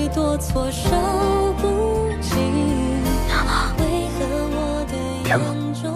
多措手不及。为何我的眼中